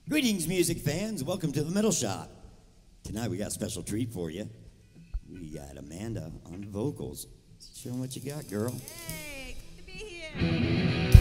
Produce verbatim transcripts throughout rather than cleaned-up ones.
Greetings, music fans. Welcome to the Metal Shop. Tonight we got a special treat for you. We got Amanda on the vocals. Show them what you got, girl. Hey, good to be here.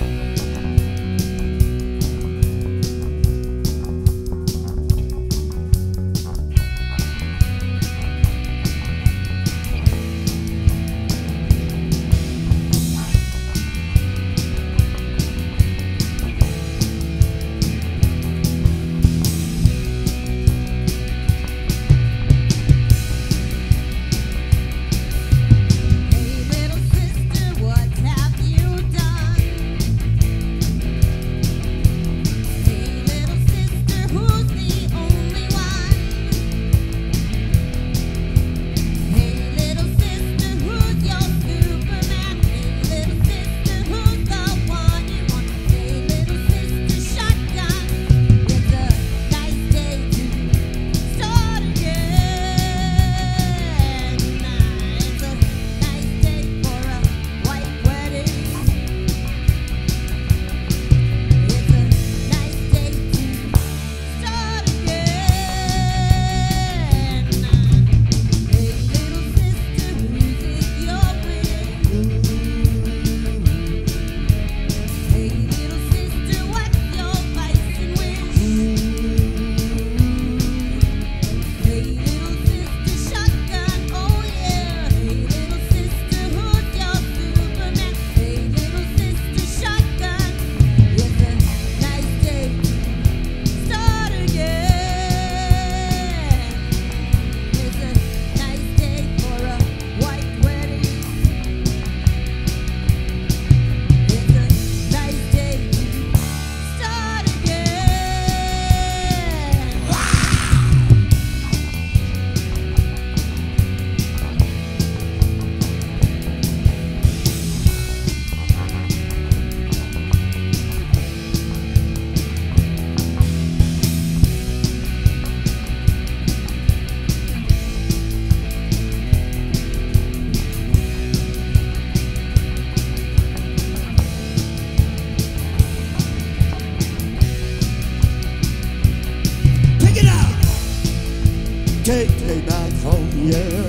Take me back home, yeah.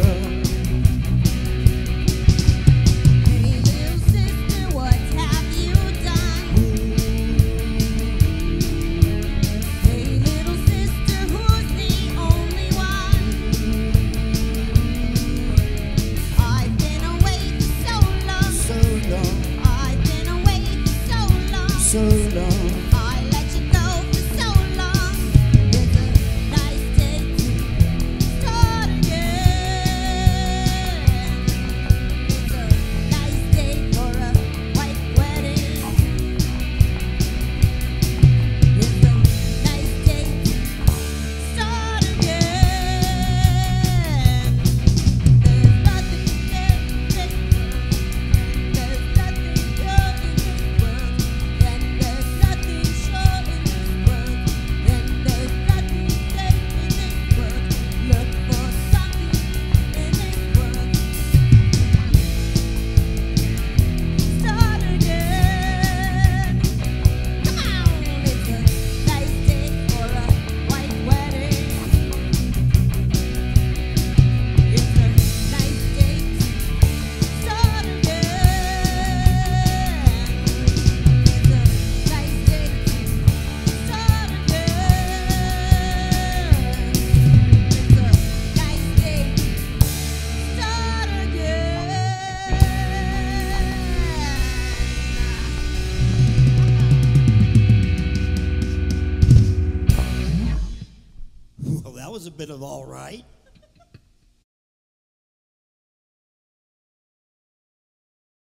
Hey, little sister, what have you done? Hey, little sister, who's the only one? I've been away for so long, So long, I've been away for so long, so long. I let you go for so long. It's a nice day to start again. It's a nice day for a white wedding. It's a nice day to start again. There's nothing in this world. There's nothing good in this world. And there's nothing sure in this world. And there's nothing safe in this world. Look for something in this world. Start again. Come on, it's a nice day for a white wedding. It's a nice day to start again. It's a nice day to start again. It's a nice day to start again. Well, that was a bit of all right.